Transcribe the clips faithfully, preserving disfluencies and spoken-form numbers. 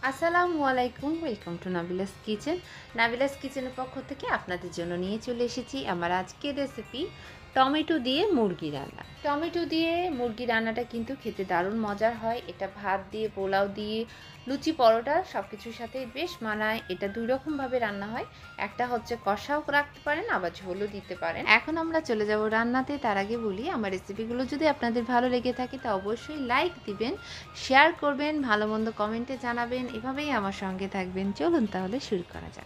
আসসালামু আলাইকুম, welcome to Nabila's kitchen. Nabila's কিচেনের পক্ষ থেকে আপনাদের জন্য নিয়ে চলে এসেছি আমার আজকের রেসিপি টমেটো দিয়ে মুরগি রান্না। টমেটো দিয়ে মুরগি রান্নাটা কিন্তু খেতে দারুণ মজার হয়। এটা ভাত দিয়ে, পোলাও দিয়ে, লুচি, পরোটা সব কিছুর সাথে বেশ মানায়। এটা দুই রকমভাবে রান্না হয়, একটা হচ্ছে কষাও রাখতে পারেন, আবার ঝোলও দিতে পারেন। এখন আমরা চলে যাব রান্নাতে। তার আগে বলি, আমার রেসিপিগুলো যদি আপনাদের ভালো লেগে থাকে তা অবশ্যই লাইক দিবেন, শেয়ার করবেন, ভালো মন্দ কমেন্টে জানাবেন, এভাবেই আমার সঙ্গে থাকবেন। চলুন তাহলে শুরু করা যাক।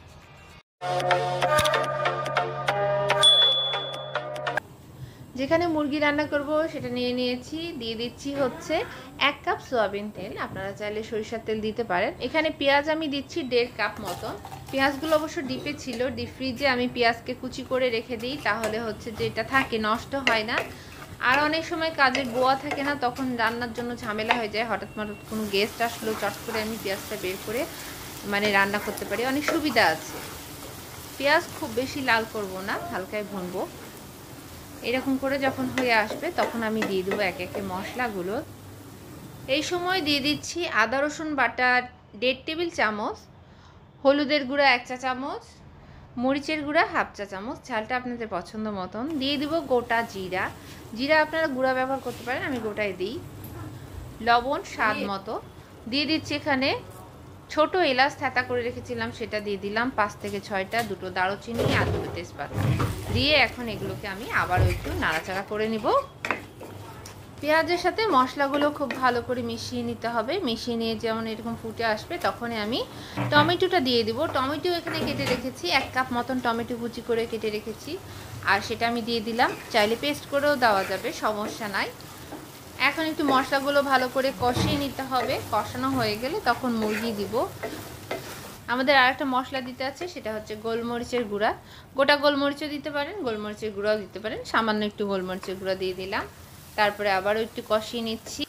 যেখানে মুরগি রান্না করব সেটা নিয়ে নিয়েছি, দিয়ে দিচ্ছি হচ্ছে এক কাপ সয়াবিন তেল। আপনারা চাইলে সরিষার তেল দিতে পারেন। এখানে পেঁয়াজ আমি দিচ্ছি দেড় কাপ মতন। পেঁয়াজগুলো অবশ্য ডিপে ছিল, ডিপ ফ্রিজে আমি পেঁয়াজকে কুচি করে রেখে দিই, তাহলে হচ্ছে যে এটা থাকে, নষ্ট হয় না। আর অনেক সময় কাজের গোয়া থাকে না, তখন রান্নার জন্য ঝামেলা হয়ে যায়। হঠাৎ হঠাৎ কোনো গেস্ট আসলো, চট করে আমি পেঁয়াজটা বের করে মানে রান্না করতে পারি, অনেক সুবিধা আছে। পেঁয়াজ খুব বেশি লাল করব না, হালকায় ভুনবো। এরকম করে যখন হয়ে আসবে তখন আমি দিয়ে দেবো এক একে মশলাগুলো। এই সময় দিয়ে দিচ্ছি আদা রসুন বাটা দেড় টেবিল চামচ, হলুদের গুঁড়া এক চা চামচ, মরিচের গুঁড়া হাফ চা চামচ, ঝালটা আপনাদের পছন্দ মতন। দিয়ে দিব গোটা জিরা, জিরা আপনারা গুঁড়া ব্যবহার করতে পারেন, আমি গোটায় দিই। লবণ স্বাদ মতো। দিয়ে দিচ্ছি এখানে ছোট এলাচ থেঁতা করে রেখেছিলাম, সেটা দিয়ে দিলাম পাঁচ থেকে ছয়টা, দুটো দারুচিনি আর দুটো তেজপাতা দিয়ে এখন এগুলোকে আমি আবারও একটু নাড়াচাড়া করে নিব। পেঁয়াজের সাথে মশলাগুলো খুব ভালো করে মিশিয়ে নিতে হবে। মিশিয়ে নিয়ে যেমন এরকম ফুটে আসবে তখনই আমি টমেটোটা দিয়ে দিব। টমেটো এখানে কেটে রেখেছি, এক কাপ মতন টমেটো কুচি করে কেটে রেখেছি, আর সেটা আমি দিয়ে দিলাম। চাইলে পেস্ট করেও দেওয়া যাবে, সমস্যা নাই। এখন একটু মশলাগুলো ভালো করে কষিয়ে নিতে হবে। কষানো হয়ে গেলে তখন মুরগি দিব। আমাদের আর একটা মশলা দিতে আছে, সেটা হচ্ছে গোলমরিচের গুঁড়া। গোটা গোলমরিচও দিতে পারেন, গোলমরিচের গুঁড়াও দিতে পারেন। সামান্য একটু গোলমরিচের গুঁড়া দিয়ে দিলাম, তারপরে আবারও একটু কষিয়ে নিচ্ছি।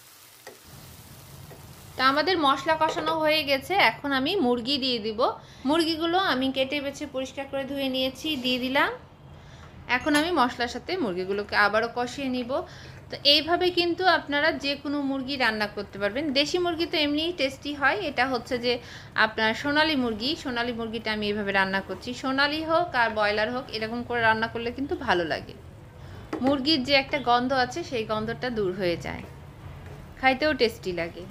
তা আমাদের মশলা কষানো হয়ে গেছে, এখন আমি মুরগি দিয়ে দিব। মুরগিগুলো আমি কেটে বেছে পরিষ্কার করে ধুয়ে নিয়েছি, দিয়ে দিলাম। এখন আমি মশলার সাথে মুরগিগুলোকে আবারও কষিয়ে নিব। তো এইভাবে কিন্তু আপনারা যে কোনো মুরগি রান্না করতে পারবেন। দেশি মুরগি তো এমনিই টেস্টি হয়, এটা হচ্ছে যে আপনার সোনালি মুরগি। সোনালি মুরগিটা আমি এইভাবে রান্না করছি। সোনালি হোক আর ব্রয়লার হোক, এরকম করে রান্না করলে কিন্তু ভালো লাগে। মুরগির যে একটা গন্ধ আছে সেই গন্ধটা দূর হয়ে যায়, খাইতেও টেস্টি লাগে।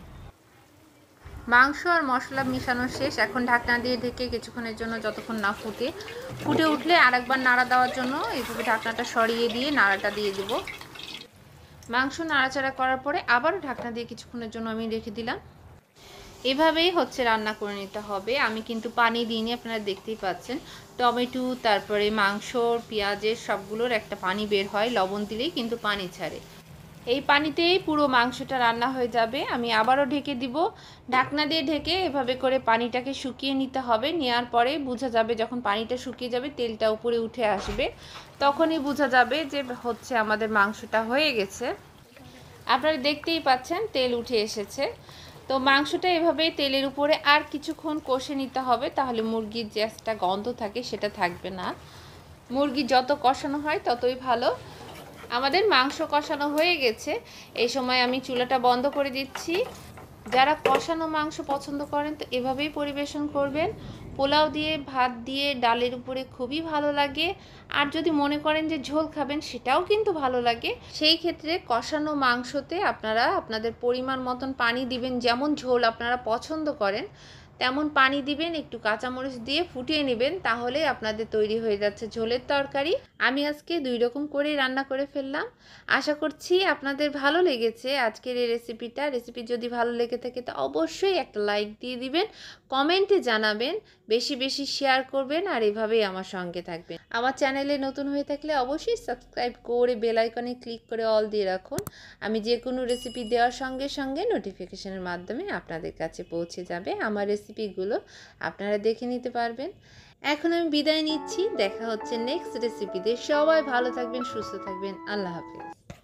মাংস আর মশলা মিশানো শেষ। এখন ঢাকনা দিয়ে ঢেকে কিছুক্ষণের জন্য, যতক্ষণ না ফুটে ফুটে উঠলে আরেকবার নাড়া দেওয়ার জন্য এইভাবে ঢাকনাটা সরিয়ে দিয়ে নাড়াটা দিয়ে দেবো। মাংস নাড়াচাড়া করার পরে আবারও ঢাকনা দিয়ে কিছুক্ষণের জন্য আমি রেখে দিলাম। এভাবেই হচ্ছে রান্না করে নিতে হবে। আমি কিন্তু পানি দিইনি, আপনারা দেখতেই পাচ্ছেন। টমেটো, তারপরে মাংস, পেঁয়াজের সবগুলোর একটা পানি বের হয়, লবণ দিলেই কিন্তু পানি ছাড়ে। এই পানিতেই পুরো মাংসটা রান্না হয়ে যাবে। আমি আবারও ঢেকে দিব। ঢাকনা দিয়ে ঢেকে এভাবে করে পানিটাকে শুকিয়ে নিতে হবে। নেওয়ার পরে বোঝা যাবে, যখন পানিটা শুকিয়ে যাবে, তেলটা উপরে উঠে আসবে, তখনই বোঝা যাবে যে হচ্ছে আমাদের মাংসটা হয়ে গেছে। আপনারা দেখতেই পাচ্ছেন তেল উঠে এসেছে। তো মাংসটা এভাবেই তেলের উপরে আর কিছুক্ষণ কষে নিতে হবে, তাহলে মুরগির যে একটা গন্ধ থাকে সেটা থাকবে না। মুরগি যত কষানো হয় ততই ভালো। আমাদের মাংস কষানো হয়ে গেছে, এই সময় আমি চুলাটা বন্ধ করে দিচ্ছি। যারা কষানো মাংস পছন্দ করেন তো এভাবেই পরিবেশন করবেন। পোলাও দিয়ে, ভাত দিয়ে, ডালের উপরে খুবই ভালো লাগে। আর যদি মনে করেন যে ঝোল খাবেন, সেটাও কিন্তু ভালো লাগে। সেই ক্ষেত্রে কষানো মাংসতে আপনারা আপনাদের পরিমাণ মতন পানি দিবেন, যেমন ঝোল আপনারা পছন্দ করেন তেমন পানি দিবেন, একটু কাঁচামরিচ দিয়ে ফুটিয়ে নেবেন, তাহলে আপনাদের তৈরি হয়ে যাচ্ছে ঝোলের তরকারি। আমি আজকে দুই রকম করেই রান্না করে ফেললাম। আশা করছি আপনাদের ভালো লেগেছে আজকের এই রেসিপিটা। রেসিপি যদি ভালো লেগে থাকে তো অবশ্যই একটা লাইক দিয়ে দিবেন, কমেন্টে জানাবেন, বেশি বেশি শেয়ার করবেন, আর এভাবেই আমার সঙ্গে থাকবেন। আমার চ্যানেলে নতুন হয়ে থাকলে অবশ্যই সাবস্ক্রাইব করে বেল আইকনে ক্লিক করে অল দিয়ে রাখুন। আমি যে কোনো রেসিপি দেওয়ার সঙ্গে সঙ্গে নোটিফিকেশনের মাধ্যমে আপনাদের কাছে পৌঁছে যাবে। আমার রেসিপিগুলো আপনারা দেখে নিতে পারবেন। এখন আমি বিদায় নিচ্ছি, দেখা হচ্ছে নেক্সট রেসিপিতে। সবাই ভালো থাকবেন, সুস্থ থাকবেন। আল্লাহ হাফেজ।